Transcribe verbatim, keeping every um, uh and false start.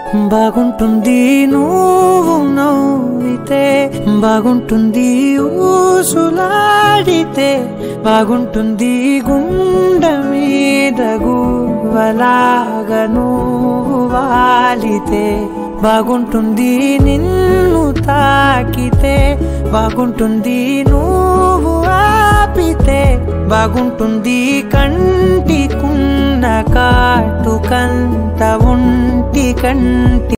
బాగుంటుంది నువ్వు నవ్వితే, బాగుంటుంది ఊసులాడితే, బాగుంటుంది గుండె మీద గువ్వలాగా నువ్వు వాలితే, బాగుంటుంది నిన్ను తాకితే, బాగుంటుంది నువ్వు ఆపితే, బాగుంటుంది కంటికున్న కాటుకంత ఒంటి కంటి